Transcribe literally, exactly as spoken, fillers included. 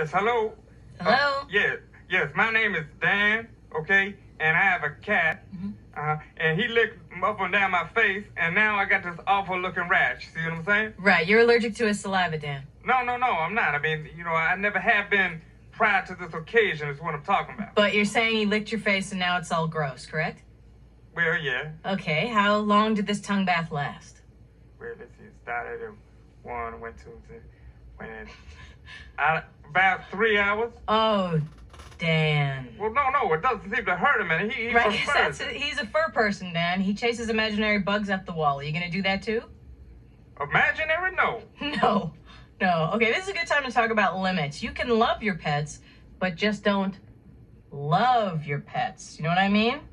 Yes, hello? Hello? Uh, yes, yes, my name is Dan, okay? And I have a cat. Mm-hmm. Uh, and he licked up and down my face, and now I got this awful looking rash. See what I'm saying? Right, you're allergic to his saliva, Dan. No, no, no, I'm not. I mean, you know, I never have been prior to this occasion is what I'm talking about. But you're saying he licked your face and now it's all gross, correct? Well, yeah. Okay, how long did this tongue bath last? Well, let's see. It started at one, went two, three, went in. I, about three hours. Oh, Dan. Well, no, no, it doesn't seem to hurt him, and he, he right, prefers that's a, it. he's a fur person, Dan. He chases imaginary bugs up the wall. Are you gonna do that too? Imaginary? No. No. No. Okay, this is a good time to talk about limits. You can love your pets, but just don't love your pets. You know what I mean?